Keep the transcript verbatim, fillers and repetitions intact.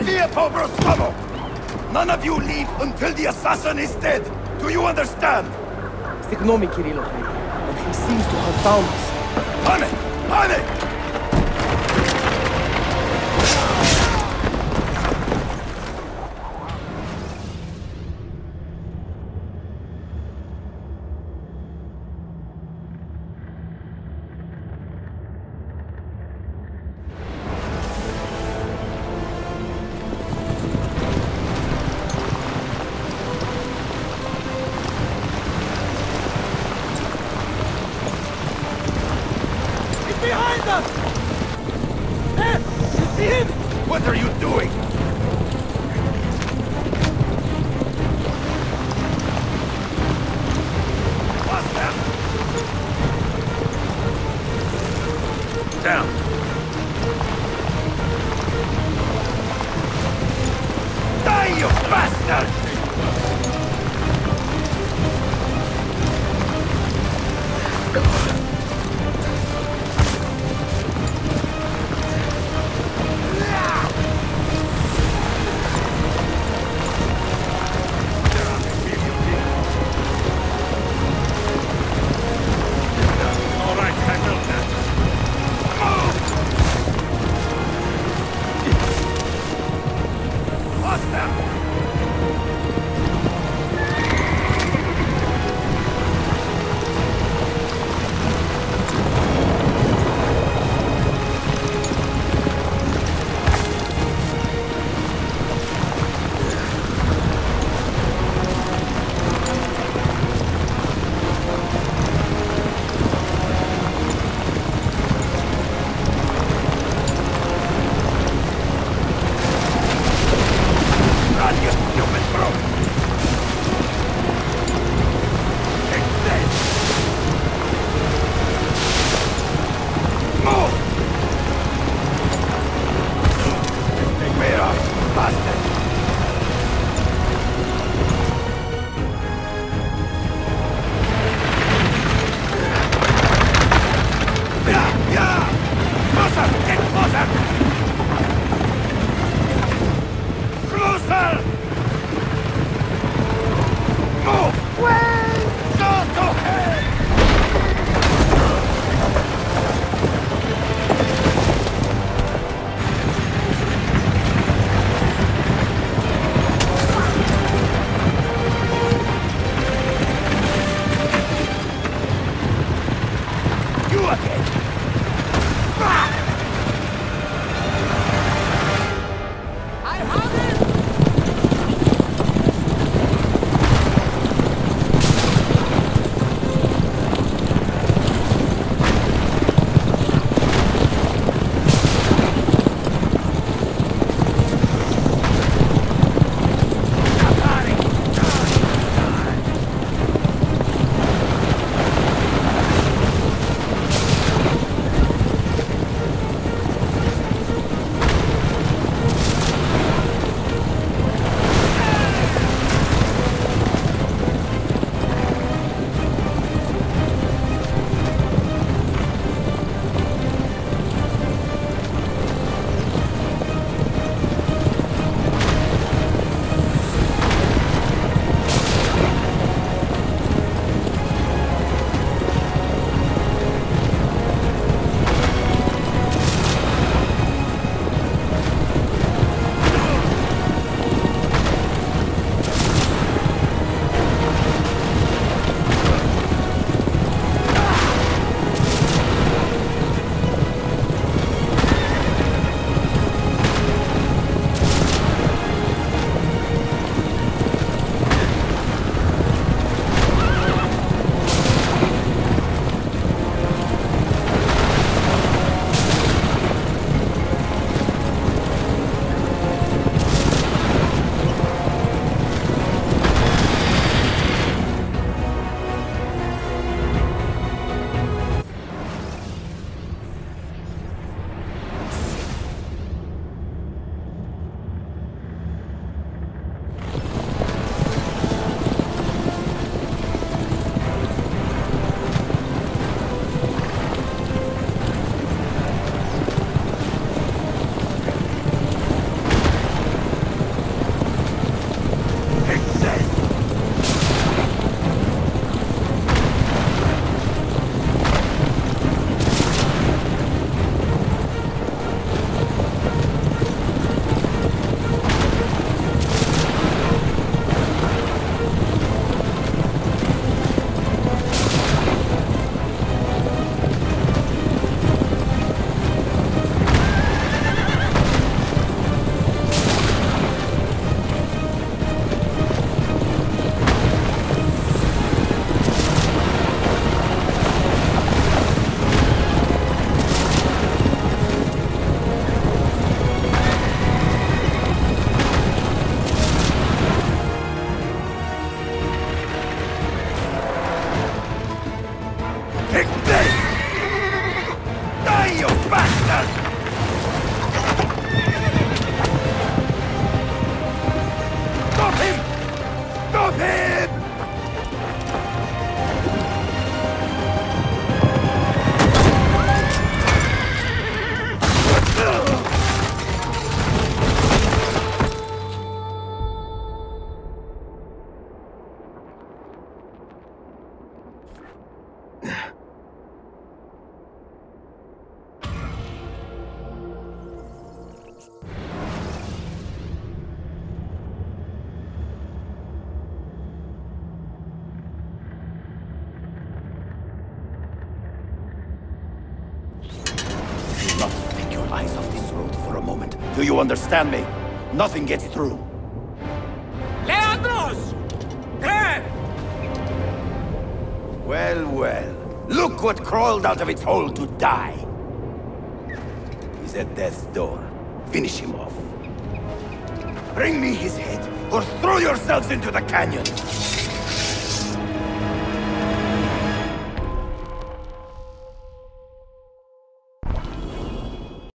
Via Pobrostomo! None of you leave until the assassin is dead! Do you understand? Ignore me, Kirilo, but he seems to have found us. On it! On it! What are you doing? What's that? Down. Die, you bastard! Do you understand me? Nothing gets through. Leandros! Grab! Well, well. Look what crawled out of its hole to die. He's at death's door. Finish him off. Bring me his head, or throw yourselves into the canyon!